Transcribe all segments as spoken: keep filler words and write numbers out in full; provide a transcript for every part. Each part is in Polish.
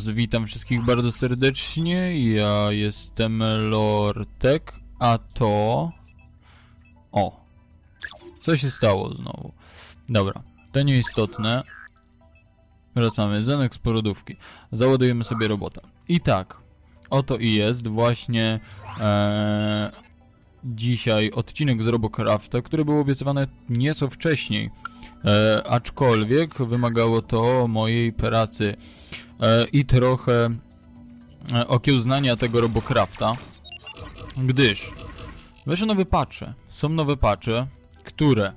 was witam wszystkich bardzo serdecznie, ja jestem Lortek, a to... O! Co się stało znowu? Dobra, to nieistotne. Wracamy, zenek z porodówki. Załadujemy sobie robota. I tak, oto i jest właśnie e, dzisiaj odcinek z Robocrafta, który był obiecywany nieco wcześniej. E, aczkolwiek wymagało to mojej pracy e, i trochę e, okiełznania tego Robocrafta, gdyż wyszły nowe patche. Są nowe patche, które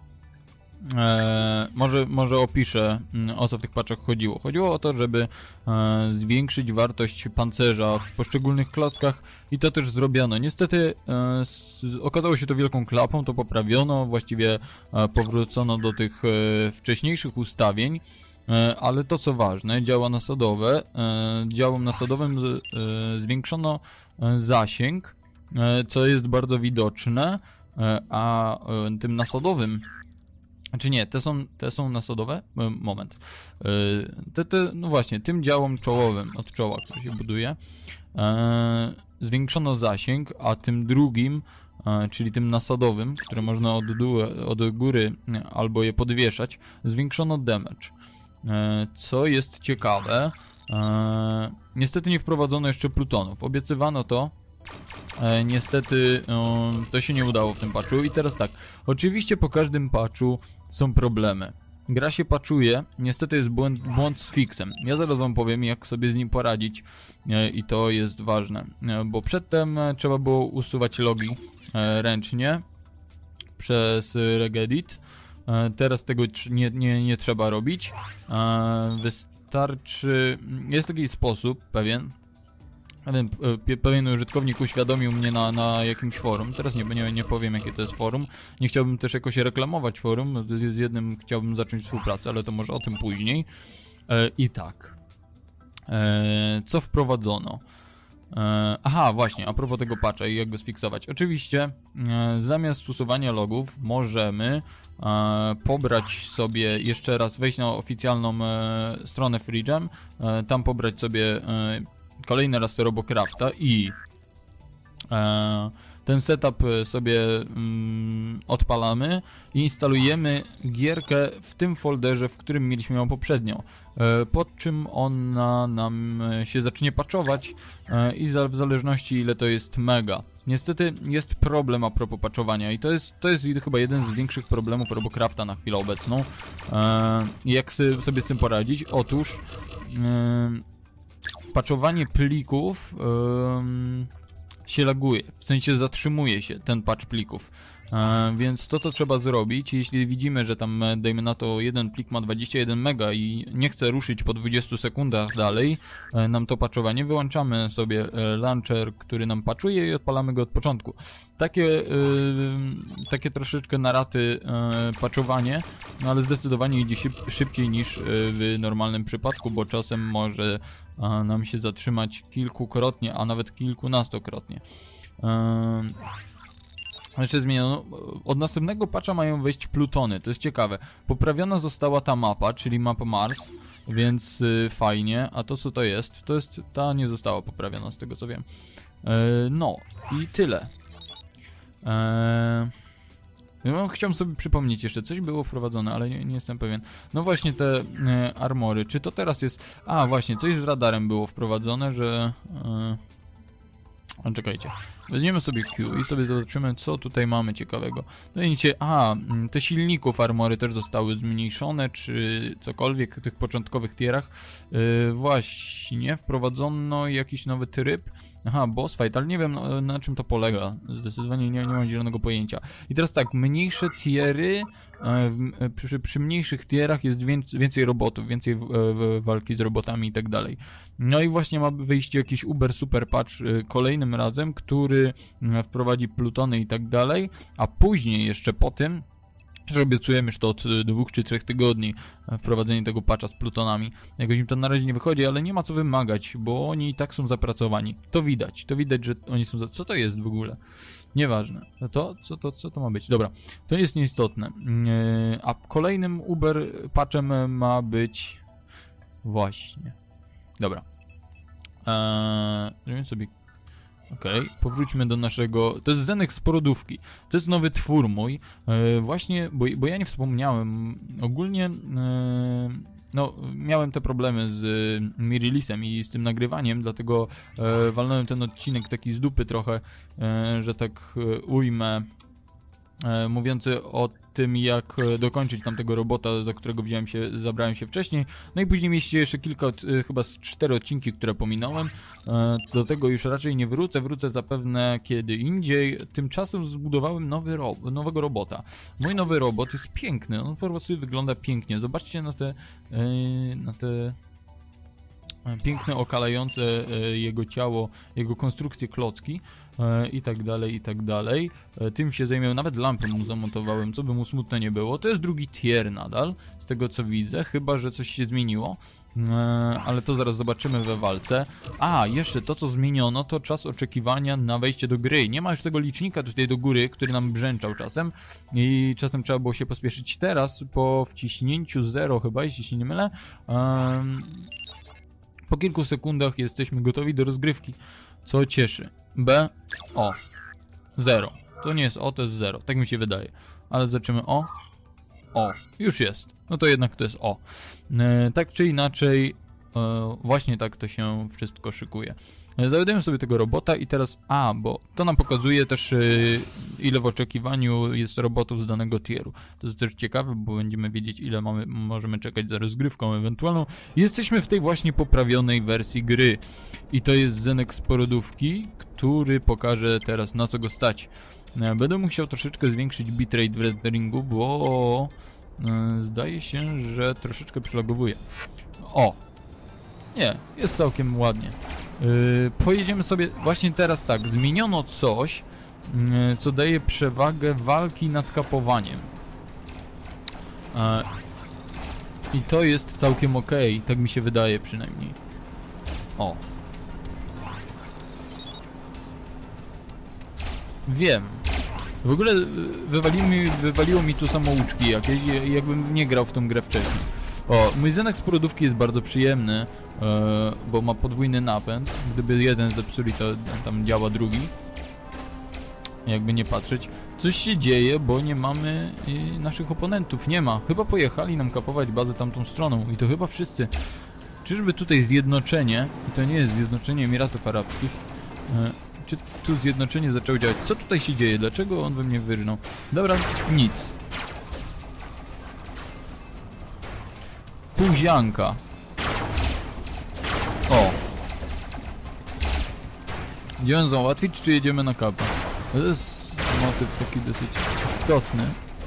e, może, może opiszę, o co w tych patchach chodziło. Chodziło o to, żeby e, zwiększyć wartość pancerza w poszczególnych klockach i to też zrobiono. Niestety e, s, okazało się to wielką klapą, to poprawiono, właściwie e, powrócono do tych e, wcześniejszych ustawień, e, ale to co ważne, działa nasadowe, e, działem nasadowym z, e, zwiększono e, zasięg, e, co jest bardzo widoczne, e, a e, tym nasadowym, czy nie, te są, te są nasadowe? Moment. Te, te, no właśnie, tym działom czołowym, od czoła, który się buduje, e, zwiększono zasięg, a tym drugim, e, czyli tym nasadowym, które można od, od góry albo je podwieszać, zwiększono damage. E, co jest ciekawe, e, niestety nie wprowadzono jeszcze plutonów. Obiecywano to. E, niestety um, to się nie udało w tym patchu. I teraz tak, oczywiście po każdym patchu są problemy. Gra się patchuje, niestety jest błąd, błąd z fixem. Ja zaraz wam powiem, jak sobie z nim poradzić e, i to jest ważne, e, bo przedtem e, trzeba było usuwać logi e, ręcznie przez regedit. E, teraz tego nie, nie, nie trzeba robić. E, wystarczy, jest taki sposób pewien. Pewien, pewien użytkownik uświadomił mnie na, na jakimś forum, teraz nie, nie, nie powiem jakie to jest forum, nie chciałbym też jakoś reklamować forum, z jednym chciałbym zacząć współpracę, ale to może o tym później. E, I tak, e, co wprowadzono? E, aha, właśnie, a propos tego patcha i jak go sfiksować. Oczywiście e, zamiast usuwania logów możemy e, pobrać sobie, jeszcze raz wejść na oficjalną e, stronę FreeGem, e, tam pobrać sobie e, kolejny raz Robocrafta i e, ten setup sobie mm, odpalamy i instalujemy gierkę w tym folderze, w którym mieliśmy ją poprzednio, e, pod czym ona nam się zacznie patchować e, i za, w zależności ile to jest mega. Niestety jest problem a propos patchowania i to jest, to jest chyba jeden z większych problemów Robocrafta na chwilę obecną. E, jak sobie z tym poradzić? Otóż e, patchowanie plików yy, się laguje, w sensie zatrzymuje się ten patch plików, yy, więc to co trzeba zrobić, jeśli widzimy, że tam dajmy na to jeden plik ma dwadzieścia jeden mega i nie chce ruszyć po dwudziestu sekundach dalej yy, nam to patchowanie, wyłączamy sobie yy, launcher, który nam patchuje i odpalamy go od początku. Takie, yy, takie troszeczkę na raty yy, patchowanie, no ale zdecydowanie idzie szyb, szybciej niż yy, w normalnym przypadku, bo czasem może a nam się zatrzymać kilkukrotnie, a nawet kilkunastokrotnie. Ehm, jeszcze zmieniono. Od następnego patcha mają wejść plutony, to jest ciekawe. Poprawiona została ta mapa, czyli mapa Mars, więc y, fajnie. A to co to jest? To jest, ta nie została poprawiona z tego co wiem. Ehm, no i tyle. Ehm, No, chciałem sobie przypomnieć jeszcze, coś było wprowadzone, ale nie, nie jestem pewien. No właśnie te e, armory, czy to teraz jest... A właśnie, coś z radarem było wprowadzone, że... E... A, czekajcie, weźmiemy sobie Q i sobie zobaczymy, co tutaj mamy ciekawego. No i widzicie, a, te silników armory też zostały zmniejszone, czy cokolwiek w tych początkowych tierach. E, właśnie, wprowadzono jakiś nowy tryb. Aha, boss fight, ale nie wiem na, na czym to polega. Zdecydowanie nie, nie mam zielonego pojęcia. I teraz tak, mniejsze tiery, e, przy, przy mniejszych tierach jest więcej, więcej robotów, więcej w, w, walki z robotami i tak dalej. No i właśnie ma wyjść jakiś uber super patch e, kolejnym razem, który e, wprowadzi plutony i tak dalej, a później jeszcze po tym, że obiecujemy już to od dwóch czy trzech tygodni wprowadzenie tego patcha z plutonami. Jakoś im to na razie nie wychodzi, ale nie ma co wymagać, bo oni i tak są zapracowani. To widać, to widać, że oni są za... Co to jest w ogóle? Nieważne. To, co to, co to ma być? Dobra, to jest nieistotne. Yy, a kolejnym uber patchem ma być... Właśnie. Dobra. Eee, zrobimy sobie... Okej, okay. Powróćmy do naszego... To jest Zenek z porodówki. To jest nowy twór mój. E, właśnie, bo, bo ja nie wspomniałem. Ogólnie... E, no, miałem te problemy z Mirilisem i z tym nagrywaniem, dlatego e, walnąłem ten odcinek taki z dupy trochę, e, że tak e, ujmę, e, mówiący o tym, jak dokończyć tamtego robota, za którego wziąłem się, zabrałem się wcześniej. No i później mieliście jeszcze kilka, e, chyba z cztery odcinki, które pominąłem. E, do tego już raczej nie wrócę, wrócę zapewne kiedy indziej. Tymczasem zbudowałem nowy ro nowego robota. Mój nowy robot jest piękny, on po prostu wygląda pięknie. Zobaczcie na te, e, na te piękne, okalające e, jego ciało, jego konstrukcje klocki e, i tak dalej, i tak dalej. E, tym się zajmę, nawet lampę mu zamontowałem, co by mu smutne nie było. To jest drugi tier nadal, z tego co widzę, chyba że coś się zmieniło. E, ale to zaraz zobaczymy we walce. A, jeszcze to co zmieniono, to czas oczekiwania na wejście do gry. Nie ma już tego licznika tutaj do góry, który nam brzęczał czasem i czasem trzeba było się pospieszyć. Teraz po wciśnięciu zero chyba, jeśli się nie mylę, e, po kilku sekundach jesteśmy gotowi do rozgrywki, co cieszy. B, O, zero. To nie jest O, to jest zero, tak mi się wydaje. Ale zobaczymy O, O, już jest. No to jednak to jest O. E, tak czy inaczej, e, właśnie tak to się wszystko szykuje. E, Załadujemy sobie tego robota i teraz A, bo to nam pokazuje też e, ile w oczekiwaniu jest robotów z danego tieru. To jest też ciekawe, bo będziemy wiedzieć ile mamy, możemy czekać za rozgrywką ewentualną. Jesteśmy w tej właśnie poprawionej wersji gry. I to jest Zenek z porodówki, który pokaże teraz na co go stać. E, będę musiał troszeczkę zwiększyć bitrate w renderingu, bo e, zdaje się, że troszeczkę przylogowuje. O! Nie, jest całkiem ładnie. Yy, pojedziemy sobie właśnie teraz tak, zmieniono coś, yy, co daje przewagę walki nad kapowaniem. Yy, I to jest całkiem ok, tak mi się wydaje przynajmniej. O. Wiem. W ogóle wywaliło mi, wywaliło mi tu samouczki jakieś, jakbym nie grał w tą grę wcześniej. O, mój Zenek z porodówki jest bardzo przyjemny, e, bo ma podwójny napęd. Gdyby jeden zepsuli, to tam działa drugi. Jakby nie patrzeć. Coś się dzieje, bo nie mamy y, naszych oponentów. Nie ma. Chyba pojechali nam kapować bazę tamtą stroną. I to chyba wszyscy. Czyżby tutaj zjednoczenie, i to nie jest zjednoczenie Emiratów Arabskich, e, czy tu zjednoczenie zaczęło działać? Co tutaj się dzieje? Dlaczego on we mnie wyrżnął? Dobra, nic. Półzianka. O. Idziemy załatwić, czy jedziemy na kapę? To jest motyw taki dosyć istotny.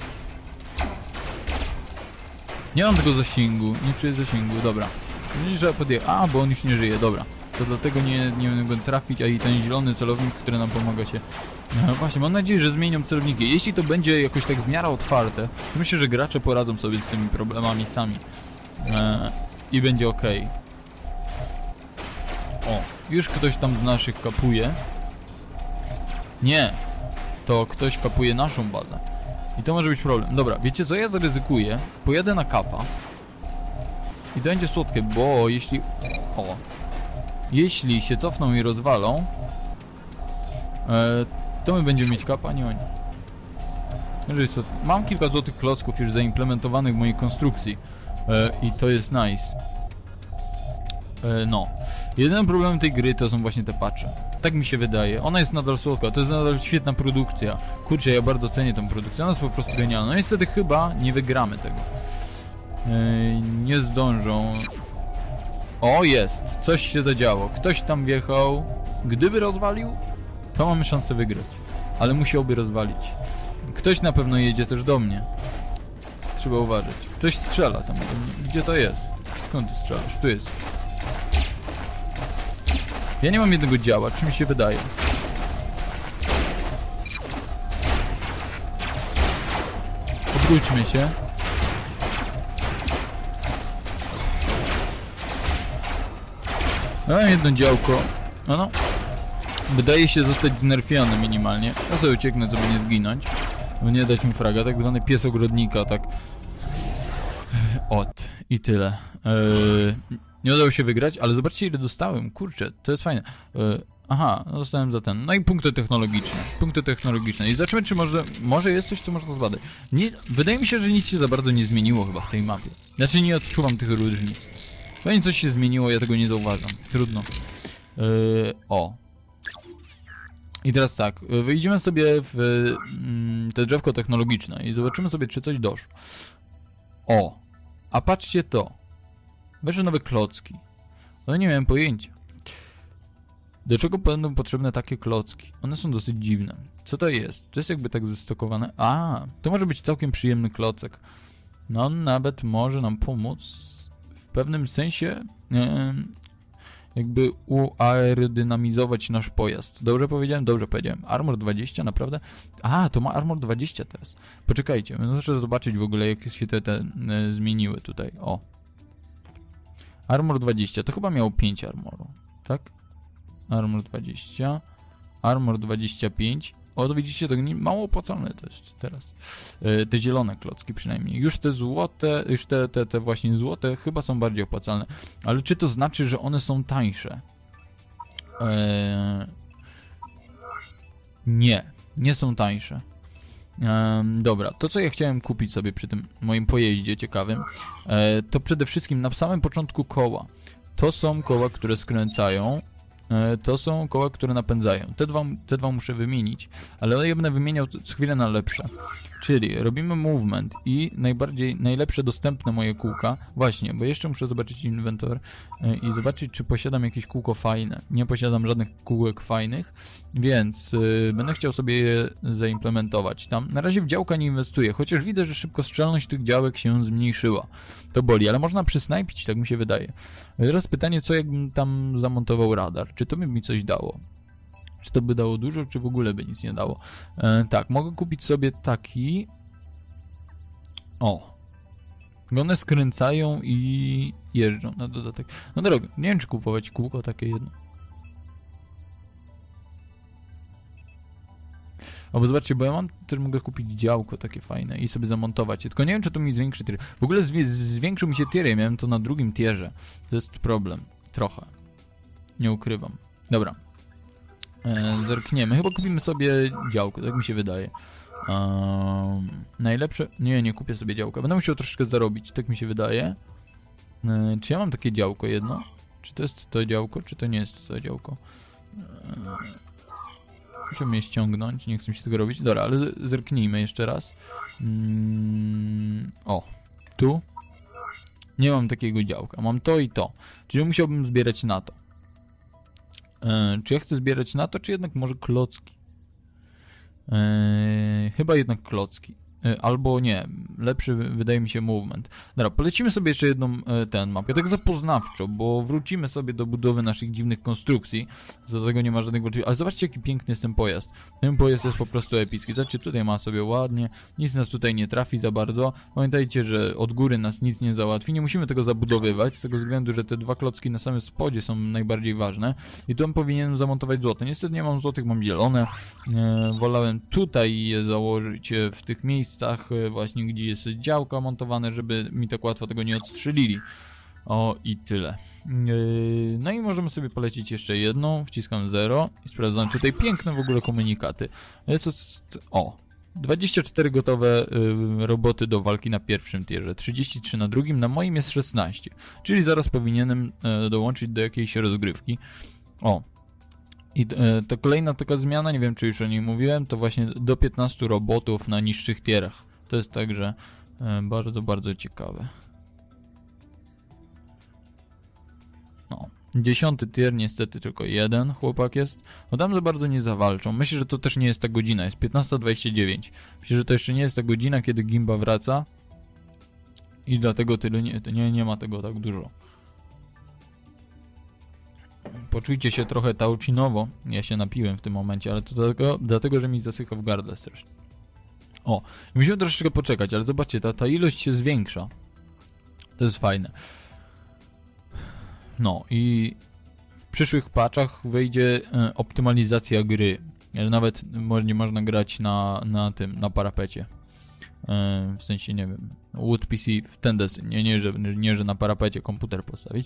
Nie mam tego zasięgu, nie czuję zasięgu, dobra. Trzeba podjechać. A, bo on już nie żyje, dobra. To dlatego nie, nie mogę trafić, a i ten zielony celownik, który nam pomaga się... No właśnie, mam nadzieję, że zmienią celowniki. Jeśli to będzie jakoś tak w miarę otwarte, to myślę, że gracze poradzą sobie z tymi problemami sami. Eee, I będzie ok. O, już ktoś tam z naszych kapuje. Nie, to ktoś kapuje naszą bazę. I to może być problem. Dobra, wiecie co, ja zaryzykuję. Pojadę na kapa. I to będzie słodkie, bo jeśli... O. Jeśli się cofną i rozwalą, e, to my będziemy mieć kapa, nie oni. Mam kilka złotych klocków już zaimplementowanych w mojej konstrukcji. E, I to jest nice. E, no. Jedynym problemem tej gry to są właśnie te patche. Tak mi się wydaje. Ona jest nadal słodka, to jest nadal świetna produkcja. Kurczę, ja bardzo cenię tą produkcję, ona jest po prostu genialna. No niestety chyba nie wygramy tego. E, nie zdążą. O, jest! Coś się zadziało. Ktoś tam wjechał. Gdyby rozwalił, to mamy szansę wygrać. Ale musiałby rozwalić. Ktoś na pewno jedzie też do mnie. Trzeba uważać. Ktoś strzela tam do mnie. Gdzie to jest? Skąd ty strzelasz? Tu jest. Ja nie mam jednego działa, czy mi się wydaje. Odwróćmy się. Mam jedno działko. No no. Wydaje się zostać znerfiony minimalnie. Ja sobie ucieknę, żeby nie zginąć. Bo nie dać mi fraga. Tak zwany pies ogrodnika, tak. Ot. I tyle. Eee, Nie udało się wygrać, ale zobaczcie ile dostałem, kurczę, to jest fajne. Yy, aha, no dostałem za ten. No i punkty technologiczne, punkty technologiczne. I zobaczymy, czy może, może jest coś, co można zbadać. Nie, wydaje mi się, że nic się za bardzo nie zmieniło chyba w tej mapie. Znaczy nie odczuwam tych różnic. Pewnie coś się zmieniło, ja tego nie zauważam. Trudno. Yy, o. I teraz tak, wyjdziemy sobie w mm, te drzewko technologiczne i zobaczymy sobie, czy coś doszło. O, a patrzcie to. Weszły nowe klocki. No nie miałem pojęcia. Do czego będą potrzebne takie klocki? One są dosyć dziwne. Co to jest? To jest jakby tak zestokowane. A, to może być całkiem przyjemny klocek. No on nawet może nam pomóc w pewnym sensie e, jakby uaerodynamizować nasz pojazd. Dobrze powiedziałem? Dobrze powiedziałem. Armor dwadzieścia, naprawdę? A, to ma Armor dwadzieścia teraz. Poczekajcie, muszę zobaczyć w ogóle, jak się te, te e, zmieniły tutaj. O. Armor dwadzieścia, to chyba miało pięć armoru, tak? Armor dwadzieścia, Armor dwadzieścia pięć. O, to widzicie, to nie, mało opłacalne to jest teraz. E, te zielone klocki przynajmniej. Już te złote, już te, te, te właśnie złote chyba są bardziej opłacalne. Ale czy to znaczy, że one są tańsze? E, nie, nie są tańsze. Um, dobra, to co ja chciałem kupić sobie przy tym moim pojeździe ciekawym, e, to przede wszystkim na samym początku koła. To są koła, które skręcają, e, to są koła, które napędzają. Te dwa, te dwa muszę wymienić, ale ja będę wymieniał co chwilę na lepsze. Czyli robimy movement i najbardziej, najlepsze dostępne moje kółka. Właśnie, bo jeszcze muszę zobaczyć inwentor e, i zobaczyć, czy posiadam jakieś kółko fajne. Nie posiadam żadnych kółek fajnych, więc e, będę chciał sobie je zaimplementować tam. Na razie w działka nie inwestuję, chociaż widzę, że szybkostrzelność tych działek się zmniejszyła. To boli, ale można przysnajpić, tak mi się wydaje. Teraz pytanie, co jakbym tam zamontował radar? Czy to by mi coś dało? Czy to by dało dużo, czy w ogóle by nic nie dało? E, tak, mogę kupić sobie taki... O. One skręcają i jeżdżą na dodatek. No drogo, nie wiem, czy kupować kółko takie jedno. O, bo zobaczcie, bo ja mam też mogę kupić działko takie fajne i sobie zamontować je. Tylko nie wiem, czy to mi zwiększy tier. W ogóle zwi zwiększył mi się tier, ja miałem to na drugim tierze. To jest problem. Trochę. Nie ukrywam. Dobra. E, zerkniemy. Chyba kupimy sobie działko, tak mi się wydaje. Um, najlepsze... Nie, nie kupię sobie działka. Będę musiał troszeczkę zarobić, tak mi się wydaje. E, czy ja mam takie działko jedno? Czy to jest to działko, czy to nie jest to działko? E, muszę mnie ściągnąć, nie chcę się tego robić. Dobra, ale zerknijmy jeszcze raz. Mm, o, tu. Nie mam takiego działka. Mam to i to. Czyli musiałbym zbierać na to. E, czy ja chcę zbierać na to, czy jednak może klocki? E, chyba jednak klocki. E, albo nie, lepszy wydaje mi się movement. Dobra, polecimy sobie jeszcze jedną e, ten mapkę, tak zapoznawczo, bo wrócimy sobie do budowy naszych dziwnych konstrukcji. Do tego nie ma żadnych wątpliwości. Ale zobaczcie, jaki piękny jest ten pojazd. Ten pojazd jest po prostu epicki. Zobaczcie, tutaj ma sobie ładnie, nic nas tutaj nie trafi za bardzo. Pamiętajcie, że od góry nas nic nie załatwi. Nie musimy tego zabudowywać, z tego względu, że te dwa klocki na samym spodzie są najbardziej ważne. I tu powinienem zamontować złote. Niestety nie mam złotych, mam zielone. E, wolałem tutaj je założyć e, w tych miejscach. Właśnie gdzie jest działka montowane, żeby mi tak łatwo tego nie odstrzelili. O i tyle. Yy, no i możemy sobie polecić jeszcze jedną, wciskam zero i sprawdzam tutaj piękne w ogóle komunikaty. Jest o, dwadzieścia cztery gotowe yy, roboty do walki na pierwszym tierze, trzydzieści trzy na drugim, na moim jest szesnaście, czyli zaraz powinienem yy, dołączyć do jakiejś rozgrywki. O. I e, to kolejna taka zmiana, nie wiem czy już o niej mówiłem, to właśnie do piętnastu robotów na niższych tierach. To jest także e, bardzo, bardzo ciekawe. No, dziesiąty tier niestety tylko jeden chłopak jest. No tam za bardzo nie zawalczą. Myślę, że to też nie jest ta godzina, jest piętnasta dwadzieścia dziewięć. Myślę, że to jeszcze nie jest ta godzina, kiedy Gimba wraca. I dlatego tyle nie, nie, nie ma tego tak dużo. Poczujcie się trochę taucinowo. Ja się napiłem w tym momencie, ale to dlatego, dlatego że mi zasycha w gardle strasznie. O, musimy troszeczkę poczekać, ale zobaczcie, ta, ta ilość się zwiększa. To jest fajne. No i w przyszłych patchach wejdzie e, optymalizacja gry. Nawet nie można grać na, na tym, na parapecie. E, w sensie, nie wiem, wood P C w ten deseń, nie, nie, że, nie, że na parapecie komputer postawić.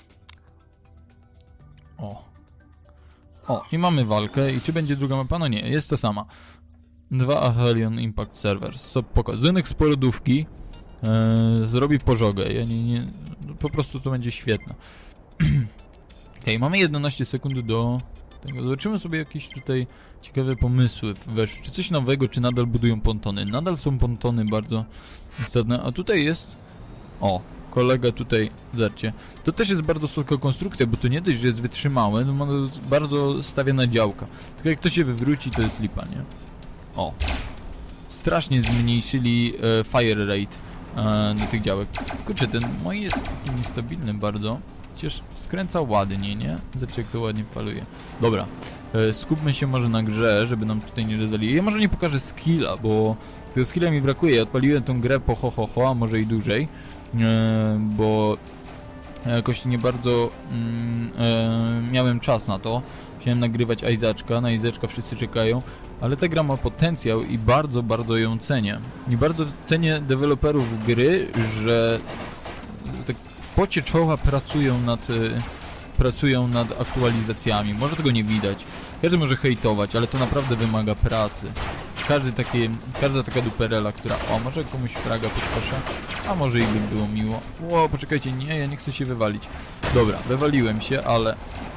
O. O, i mamy walkę. I czy będzie druga mapa? No nie, jest to sama. Dwa Athelion Impact Servers. Spoko. Zynek z porodówki e, zrobi pożogę. Ja nie, nie, po prostu to będzie świetne. Okej, mamy jedenaście sekund do tego. Zobaczymy sobie jakieś tutaj ciekawe pomysły weszły. Czy coś nowego, czy nadal budują pontony? Nadal są pontony bardzo istotne. A tutaj jest... O, kolega tutaj, zobaczcie. To też jest bardzo słodka konstrukcja, bo to nie dość, że jest wytrzymałe, no bardzo stawia na działka. Tylko jak to się wywróci, to jest lipa, nie? O. Strasznie zmniejszyli e, fire rate e, do tych działek. Kurczę, ten mój jest taki niestabilny bardzo. Przecież skręca ładnie, nie? Zobaczcie, jak to ładnie faluje. Dobra, e, skupmy się może na grze, żeby nam tutaj nie rozwalili. Ja może nie pokażę skilla, bo tego skilla mi brakuje. Ja odpaliłem tą grę po ho ho ho, a może i dłużej. E, bo jakoś nie bardzo mm, e, miałem czas na to. Chciałem nagrywać Isaaczka, na Isaaczka wszyscy czekają, ale ta gra ma potencjał i bardzo, bardzo ją cenię. I bardzo cenię deweloperów gry, że tak w pocie czoła pracują nad, e, pracują nad aktualizacjami. Może tego nie widać, każdy może hejtować, ale to naprawdę wymaga pracy. Każdy taki, każda taka duperela, która... O, może komuś fraga podkoszę? A może i by było miło. Ło, poczekajcie, nie, ja nie chcę się wywalić. Dobra, wywaliłem się, ale...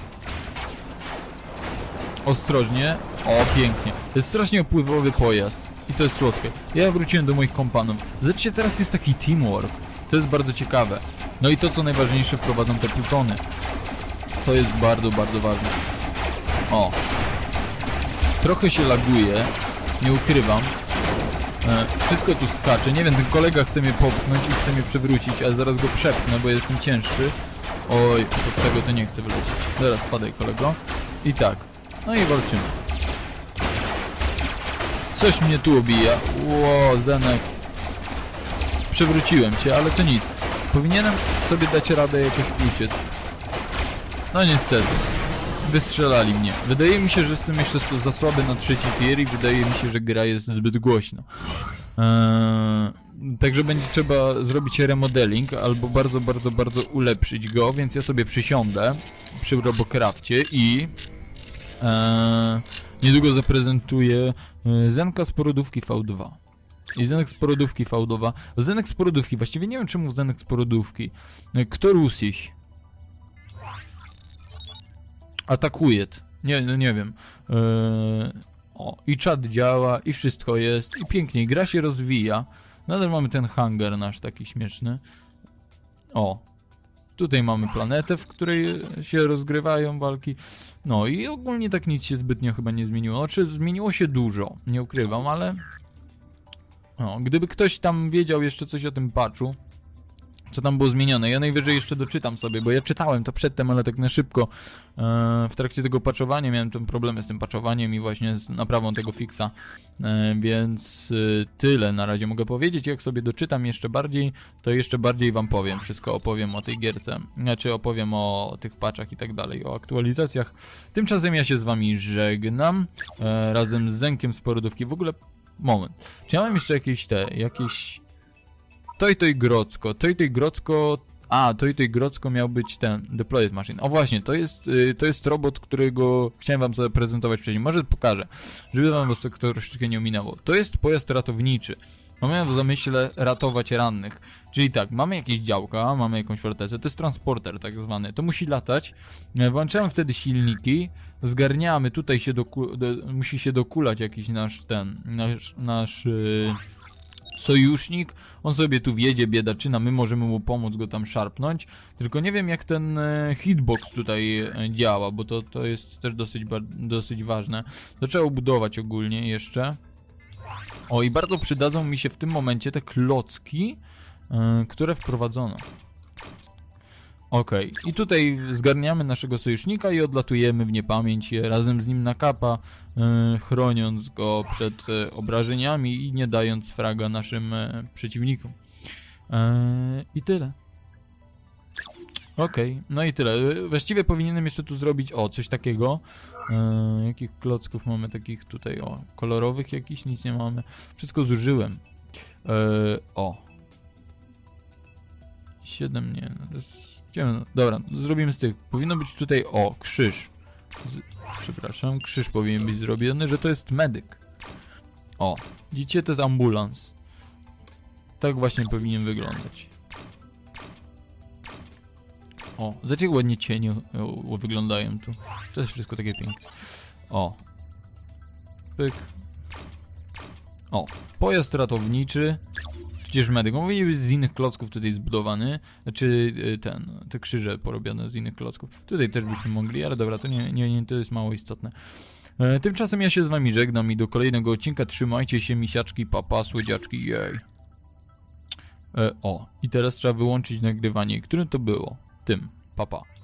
Ostrożnie. O, pięknie. To jest strasznie opływowy pojazd. I to jest słodkie. Ja wróciłem do moich kompanów. Zobaczcie, teraz jest taki teamwork. To jest bardzo ciekawe. No i to, co najważniejsze, wprowadzą te plutony. To jest bardzo, bardzo ważne. O. Trochę się laguje. Nie ukrywam. E, wszystko tu skacze. Nie wiem, ten kolega chce mnie popchnąć i chce mnie przewrócić, ale zaraz go przepchnę, bo jestem cięższy. Oj, od tego to nie chcę wlecieć. Zaraz padaj, kolego. I tak. No i walczymy. Coś mnie tu obija. Ło, Zenek. Przewróciłem cię, ale to nic. Powinienem sobie dać radę jakoś uciec. No niestety. Wystrzelali mnie. Wydaje mi się, że jestem jeszcze za słaby na trzeci tier i wydaje mi się, że gra jest zbyt głośna. Eee, także będzie trzeba zrobić remodeling albo bardzo, bardzo, bardzo ulepszyć go, więc ja sobie przysiądę przy Robocrafcie i eee, niedługo zaprezentuję Zenka z porodówki V dwa. I Zenek z porodówki V dwa. Zenek z porodówki, właściwie nie wiem czemu Zenek z porodówki. Kto Rusich? Atakuje. Nie, no nie wiem. Eee, o, i czat działa, i wszystko jest, i pięknie, gra się rozwija. Nadal mamy ten hangar nasz taki śmieszny. O, tutaj mamy planetę, w której się rozgrywają walki. No i ogólnie tak nic się zbytnio chyba nie zmieniło. Znaczy zmieniło się dużo, nie ukrywam, ale... O, gdyby ktoś tam wiedział jeszcze coś o tym patchu, co tam było zmienione. Ja najwyżej jeszcze doczytam sobie, bo ja czytałem to przedtem, ale tak na szybko e, w trakcie tego patchowania miałem ten problemy z tym patchowaniem i właśnie z naprawą tego fixa, e, więc e, tyle na razie mogę powiedzieć. Jak sobie doczytam jeszcze bardziej, to jeszcze bardziej wam powiem, wszystko opowiem o tej gierce, znaczy opowiem o tych patchach i tak dalej, o aktualizacjach. Tymczasem ja się z wami żegnam, e, razem z Zenkiem z porodówki. W ogóle, moment, czy ja mam jeszcze jakieś te, jakieś... Toj Toj Grodzko, Toj Toj Grodzko, a Toj Toj Grodzko miał być ten Deployed Machine. O właśnie, to jest, y, to jest robot, którego chciałem wam zaprezentować wcześniej. Może pokażę, żeby wam was to troszeczkę nie ominęło. To jest pojazd ratowniczy. Mamy w zamyśle ratować rannych. Czyli tak, mamy jakieś działka, mamy jakąś fortecę, to jest transporter tak zwany. To musi latać. Włączamy wtedy silniki, zgarniamy, tutaj się doku, do, musi się dokulać jakiś nasz ten, nasz, nasz yy, sojusznik, on sobie tu wjedzie, biedaczyna, my możemy mu pomóc go tam szarpnąć, tylko nie wiem jak ten e, hitbox tutaj e, działa, bo to, to jest też dosyć, dosyć ważne. To trzeba ubudować ogólnie jeszcze. O, i bardzo przydadzą mi się w tym momencie te klocki, e, które wprowadzono. Okej, okay. I tutaj zgarniamy naszego sojusznika i odlatujemy w niepamięć razem z nim na kapa, yy, chroniąc go przed yy, obrażeniami i nie dając fraga naszym yy, przeciwnikom. Yy, I tyle. Okej, okay. No i tyle. Właściwie powinienem jeszcze tu zrobić, o, coś takiego. Yy, jakich klocków mamy takich tutaj, o, kolorowych jakichś, nic nie mamy. Wszystko zużyłem. E, o. siedem, nie, no to jest ciemno. Dobra, zrobimy z tych. Powinno być tutaj, o, krzyż. Z, przepraszam, krzyż powinien być zrobiony, że to jest medyk. O, widzicie, to jest ambulans. Tak właśnie powinien wyglądać. O, zobaczcie, jak ładnie cienie o, wyglądają tu. To jest wszystko takie piękne. O. Pyk. O, pojazd ratowniczy. Przecież medyk. On powinien być z innych klocków tutaj zbudowany. Znaczy ten, te krzyże porobione z innych klocków. Tutaj też byśmy mogli, ale dobra, to nie, nie, nie to jest mało istotne. E, tymczasem ja się z wami żegnam i do kolejnego odcinka. Trzymajcie się, misiaczki, papa, słodziaczki, jej. E, o, i teraz trzeba wyłączyć nagrywanie. Którym to było? Tym, papa.